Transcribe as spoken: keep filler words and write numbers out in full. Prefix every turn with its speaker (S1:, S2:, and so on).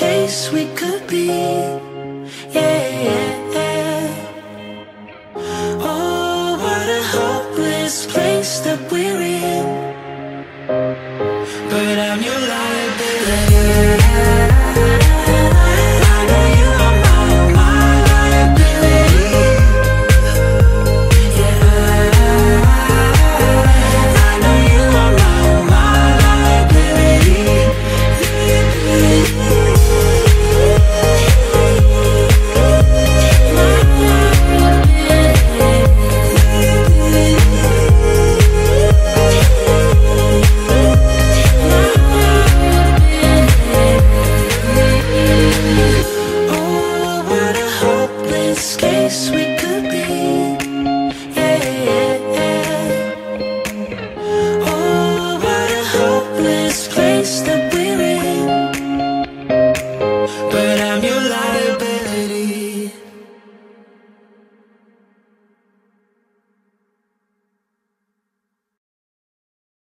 S1: case we could be. Yeah, yeah, yeah. Oh, what a hopeless place that we're in. But I'm your liability. I know you are my, my liability. Yeah, I know you are my, my liability. Oh, what a hopeless case we could be. Yeah, yeah, yeah. Oh, what a hopeless place that we're in. But I'm your